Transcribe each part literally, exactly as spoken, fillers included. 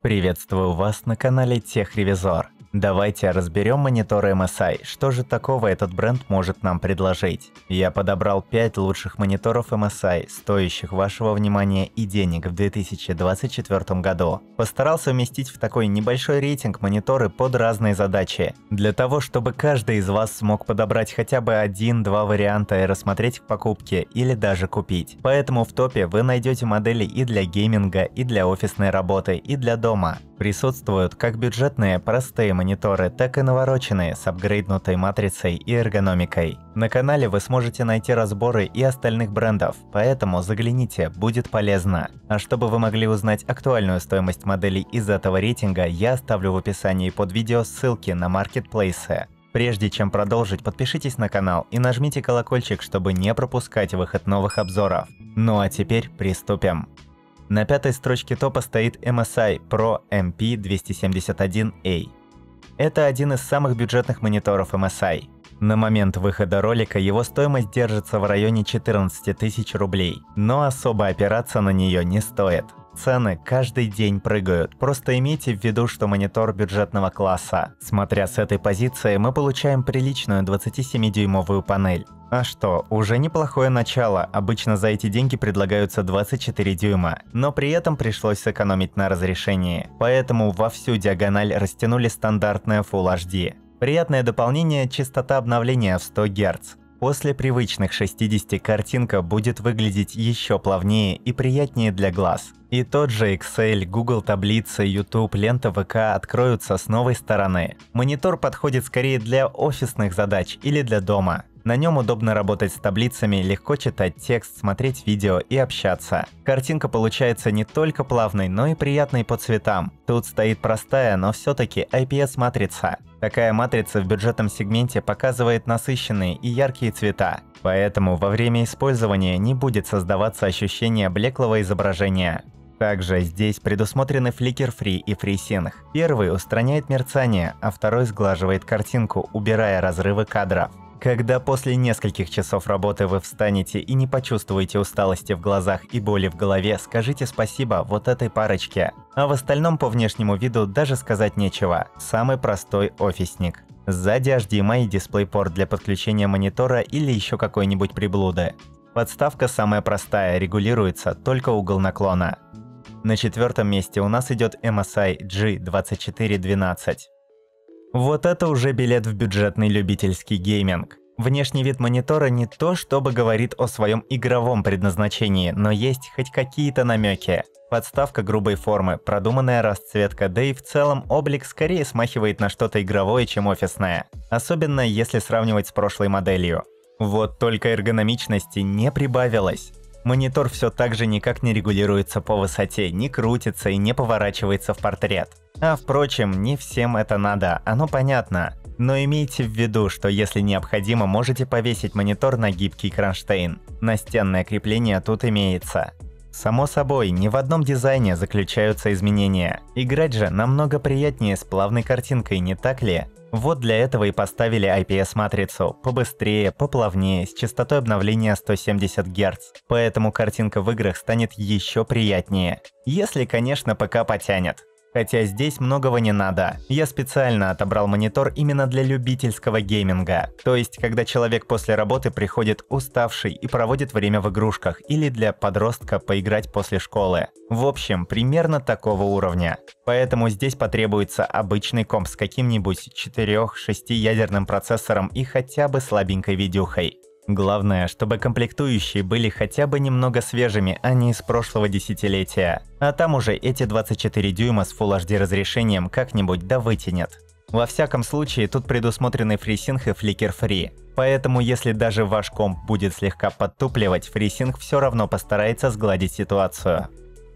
Приветствую вас на канале TechRevizor. Давайте разберем мониторы эм эс ай, что же такого этот бренд может нам предложить. Я подобрал пять лучших мониторов эм эс ай, стоящих вашего внимания и денег в две тысячи двадцать четвёртом году. Постарался вместить в такой небольшой рейтинг мониторы под разные задачи, для того, чтобы каждый из вас смог подобрать хотя бы один-два варианта и рассмотреть к покупке или даже купить. Поэтому в топе вы найдете модели и для гейминга, и для офисной работы, и для дома. Присутствуют как бюджетные, простые мониторы, так и навороченные с апгрейднутой матрицей и эргономикой. На канале вы сможете найти разборы и остальных брендов, поэтому загляните, будет полезно. А чтобы вы могли узнать актуальную стоимость моделей из этого рейтинга, я оставлю в описании под видео ссылки на маркетплейсы. Прежде чем продолжить, подпишитесь на канал и нажмите колокольчик, чтобы не пропускать выход новых обзоров. Ну а теперь приступим. На пятой строчке топа стоит эм эс ай Pro эм пи двести семьдесят один эй. Это один из самых бюджетных мониторов эм эс ай. На момент выхода ролика его стоимость держится в районе четырнадцати тысяч рублей, но особо опираться на нее не стоит. Цены каждый день прыгают, просто имейте в виду, что монитор бюджетного класса. Смотря с этой позиции, мы получаем приличную двадцатисемидюймовую панель. А что, уже неплохое начало, обычно за эти деньги предлагаются двадцать четыре дюйма, но при этом пришлось сэкономить на разрешении, поэтому во всю диагональ растянули стандартное Full эйч ди. Приятное дополнение – частота обновления в сто герц. После привычных шестидесяти картинка будет выглядеть еще плавнее и приятнее для глаз. И тот же Excel, Google таблицы, YouTube, лента вэ ка откроются с новой стороны. Монитор подходит скорее для офисных задач или для дома. На нем удобно работать с таблицами, легко читать текст, смотреть видео и общаться. Картинка получается не только плавной, но и приятной по цветам. Тут стоит простая, но все-таки ай пи эс-матрица. Такая матрица в бюджетном сегменте показывает насыщенные и яркие цвета. Поэтому во время использования не будет создаваться ощущение блеклого изображения. Также здесь предусмотрены Flicker Free и FreeSync. Первый устраняет мерцание, а второй сглаживает картинку, убирая разрывы кадров. Когда после нескольких часов работы вы встанете и не почувствуете усталости в глазах и боли в голове, скажите спасибо вот этой парочке. А в остальном по внешнему виду даже сказать нечего. Самый простой офисник. Сзади эйч ди эм ай DisplayPort для подключения монитора или еще какой-нибудь приблуды. Подставка самая простая, регулируется только угол наклона. На четвертом месте у нас идет эм эс ай джи двадцать четыре двенадцать. Вот это уже билет в бюджетный любительский гейминг. Внешний вид монитора не то чтобы говорит о своем игровом предназначении, но есть хоть какие-то намеки. Подставка грубой формы, продуманная расцветка, да и в целом облик скорее смахивает на что-то игровое, чем офисное. Особенно если сравнивать с прошлой моделью. Вот только эргономичности не прибавилось. Монитор все так же никак не регулируется по высоте, не крутится и не поворачивается в портрет. А впрочем, не всем это надо, оно понятно. Но имейте в виду, что если необходимо, можете повесить монитор на гибкий кронштейн. Настенное крепление тут имеется. Само собой, ни в одном дизайне заключаются изменения. Играть же намного приятнее с плавной картинкой, не так ли? Вот для этого и поставили ай пи эс-матрицу, побыстрее, поплавнее, с частотой обновления сто семьдесят герц. Поэтому картинка в играх станет еще приятнее. Если, конечно, ПК потянет. Хотя здесь многого не надо. Я специально отобрал монитор именно для любительского гейминга. То есть, когда человек после работы приходит уставший и проводит время в игрушках, или для подростка поиграть после школы. В общем, примерно такого уровня. Поэтому здесь потребуется обычный комп с каким-нибудь четырёх-шестиядерным процессором и хотя бы слабенькой видюхой. Главное, чтобы комплектующие были хотя бы немного свежими, а не из прошлого десятилетия. А там уже эти двадцать четыре дюйма с Full эйч ди разрешением как-нибудь да вытянет. Во всяком случае, тут предусмотрены FreeSync и Flicker Free. Поэтому если даже ваш комп будет слегка подтупливать, FreeSync все равно постарается сгладить ситуацию.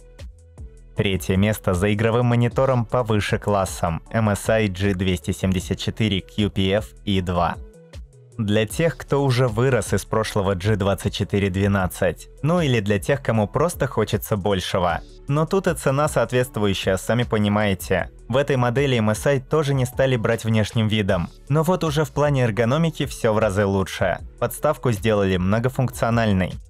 Третье место за игровым монитором повыше классом эм эс ай джи двести семьдесят четыре кью пи эф и два. Для тех, кто уже вырос из прошлого джи двадцать четыре двенадцать. Ну или для тех, кому просто хочется большего. Но тут и цена соответствующая, сами понимаете. В этой модели эм эс ай тоже не стали брать внешним видом. Но вот уже в плане эргономики все в разы лучше. Подставку сделали многофункциональной.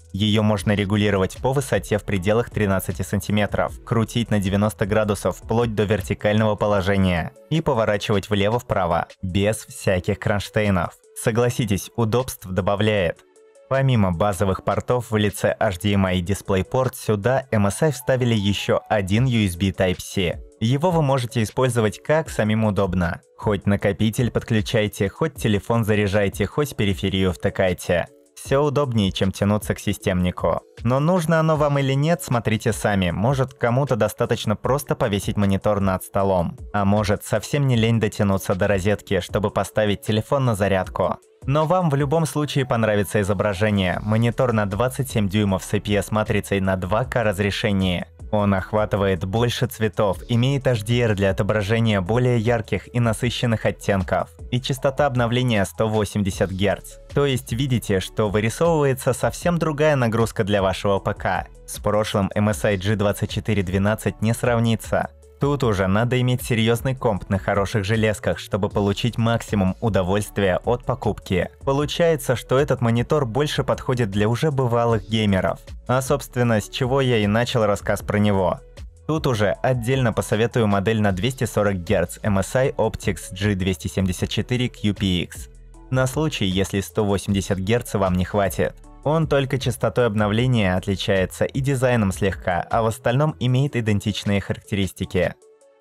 Ее можно регулировать по высоте в пределах тринадцати сантиметров, крутить на девяносто градусов вплоть до вертикального положения и поворачивать влево-вправо, без всяких кронштейнов. Согласитесь, удобств добавляет. Помимо базовых портов в лице эйч ди эм ай и DisplayPort, сюда эм эс ай вставили еще один ю эс би Type-C. Его вы можете использовать как самим удобно. Хоть накопитель подключайте, хоть телефон заряжайте, хоть периферию втыкайте. Все удобнее, чем тянуться к системнику. Но нужно оно вам или нет, смотрите сами. Может, кому-то достаточно просто повесить монитор над столом. А может, совсем не лень дотянуться до розетки, чтобы поставить телефон на зарядку. Но вам в любом случае понравится изображение. Монитор на двадцать семь дюймов с ай пи эс-матрицей на два ка разрешении. Он охватывает больше цветов, имеет эйч ди ар для отображения более ярких и насыщенных оттенков, и частота обновления сто восемьдесят герц. То есть видите, что вырисовывается совсем другая нагрузка для вашего ПК. С прошлым эм эс ай джи двадцать четыре двенадцать не сравнится. Тут уже надо иметь серьезный комп на хороших железках, чтобы получить максимум удовольствия от покупки. Получается, что этот монитор больше подходит для уже бывалых геймеров. А собственно, с чего я и начал рассказ про него. Тут уже отдельно посоветую модель на двести сорок герц эм эс ай Optix джи двести семьдесят четыре кью пи икс. На случай, если сто восемьдесят герц вам не хватит. Он только частотой обновления отличается и дизайном слегка, а в остальном имеет идентичные характеристики.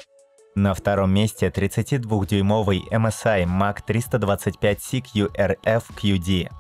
На втором месте тридцатидвухдюймовый эм эс ай Mac триста двадцать пять си кью эр эф кью ди.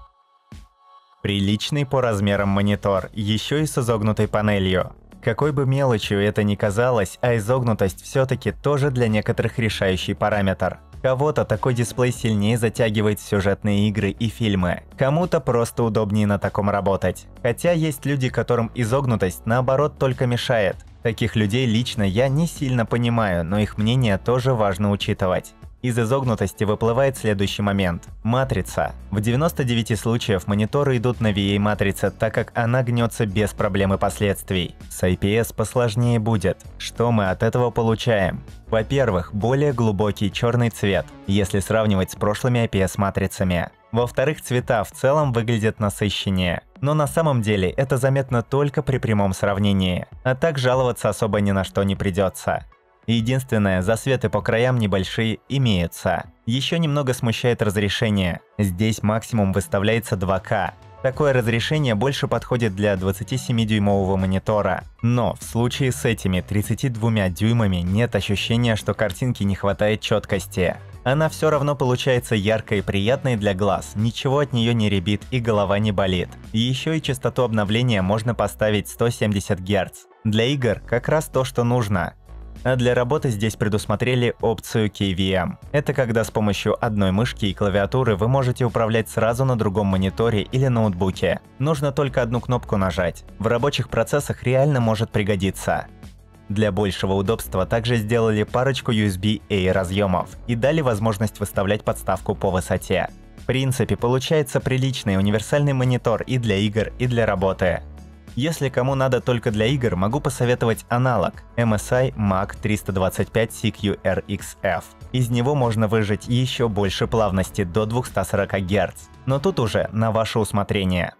Приличный по размерам монитор, еще и с изогнутой панелью. Какой бы мелочью это ни казалось, а изогнутость все-таки тоже для некоторых решающий параметр. Кого-то такой дисплей сильнее затягивает в сюжетные игры и фильмы, кому-то просто удобнее на таком работать. Хотя есть люди, которым изогнутость наоборот только мешает. Таких людей лично я не сильно понимаю, но их мнение тоже важно учитывать. Из изогнутости выплывает следующий момент – матрица. В девяноста девяти случаях мониторы идут на ви эй-матрице, так как она гнется без проблем и последствий. С ай пи эс посложнее будет. Что мы от этого получаем? Во-первых, более глубокий черный цвет, если сравнивать с прошлыми ай пи эс-матрицами. Во-вторых, цвета в целом выглядят насыщеннее. Но на самом деле это заметно только при прямом сравнении. А так жаловаться особо ни на что не придется. Единственное, засветы по краям небольшие имеются. Еще немного смущает разрешение. Здесь максимум выставляется два ка. Такое разрешение больше подходит для двадцатисемидюймового монитора. Но в случае с этими тридцатью двумя дюймами нет ощущения, что картинке не хватает четкости. Она все равно получается яркой и приятной для глаз, ничего от нее не рябит и голова не болит. Еще и частоту обновления можно поставить сто семьдесят герц. Для игр как раз то, что нужно. А для работы здесь предусмотрели опцию кей ви эм. Это когда с помощью одной мышки и клавиатуры вы можете управлять сразу на другом мониторе или ноутбуке. Нужно только одну кнопку нажать. В рабочих процессах реально может пригодиться. Для большего удобства также сделали парочку ю эс би-A разъемов и дали возможность выставлять подставку по высоте. В принципе, получается приличный универсальный монитор и для игр, и для работы. Если кому надо только для игр, могу посоветовать аналог эм эс ай Mac триста двадцать пять си кью эр икс эф. Из него можно выжать еще больше плавности до двухсот сорока герц, но тут уже на ваше усмотрение.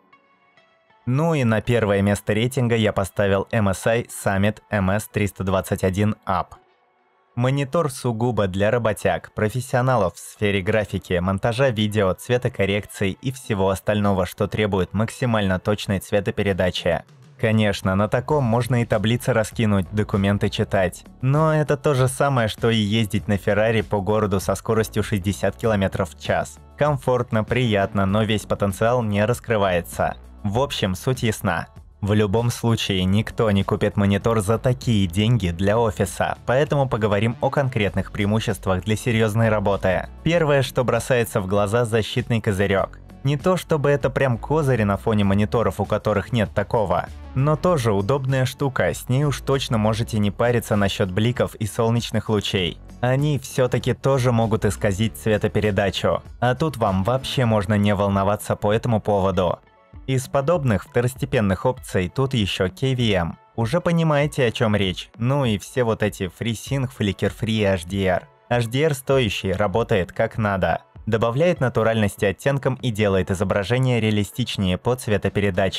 Ну и на первое место рейтинга я поставил эм эс ай Summit эм эс триста двадцать один ап. Монитор сугубо для работяг, профессионалов в сфере графики, монтажа видео, цветокоррекции и всего остального, что требует максимально точной цветопередачи. Конечно, на таком можно и таблицы раскинуть, документы читать. Но это то же самое, что и ездить на Феррари по городу со скоростью шестьдесят километров в час. Комфортно, приятно, но весь потенциал не раскрывается. В общем, суть ясна. В любом случае, никто не купит монитор за такие деньги для офиса, поэтому поговорим о конкретных преимуществах для серьезной работы. Первое, что бросается в глаза – защитный козырек. Не то чтобы это прям козыри на фоне мониторов, у которых нет такого, но тоже удобная штука, с ней уж точно можете не париться насчет бликов и солнечных лучей. Они все-таки тоже могут исказить цветопередачу, а тут вам вообще можно не волноваться по этому поводу. Из подобных второстепенных опций тут еще кей ви эм. Уже понимаете, о чем речь. Ну и все вот эти FreeSync, Flicker Free и эйч ди ар. эйч ди ар стоящий, работает как надо. Добавляет натуральности оттенкам и делает изображение реалистичнее по цветопередаче.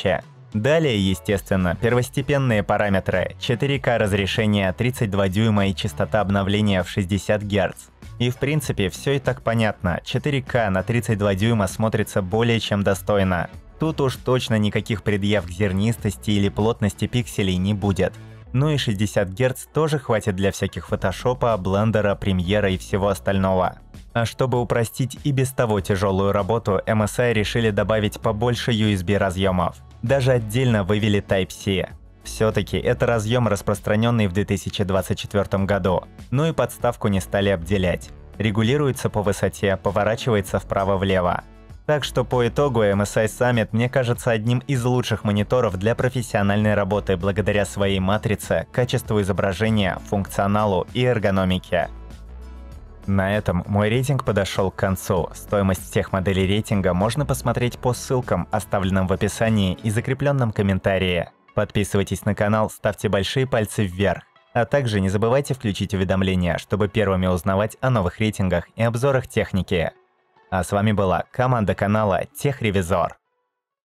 Далее, естественно, первостепенные параметры: четыре ка разрешение, тридцать два дюйма и частота обновления в шестьдесят герц. И в принципе все и так понятно, четыре ка на тридцать два дюйма смотрится более чем достойно. Тут уж точно никаких предъяв к зернистости или плотности пикселей не будет. Ну и шестьдесят герц тоже хватит для всяких фотошопа, блендера, премьера и всего остального. А чтобы упростить и без того тяжелую работу, эм эс ай решили добавить побольше ю эс би разъемов. Даже отдельно вывели Type-C. Все-таки это разъем, распространенный в две тысячи двадцать четвёртом году. Ну и подставку не стали обделять. Регулируется по высоте, поворачивается вправо-влево. Так что по итогу эм эс ай Summit мне кажется одним из лучших мониторов для профессиональной работы благодаря своей матрице, качеству изображения, функционалу и эргономике. На этом мой рейтинг подошел к концу. Стоимость всех моделей рейтинга можно посмотреть по ссылкам, оставленным в описании и закрепленном комментарии. Подписывайтесь на канал, ставьте большие пальцы вверх. А также не забывайте включить уведомления, чтобы первыми узнавать о новых рейтингах и обзорах техники. А с вами была команда канала Техревизор.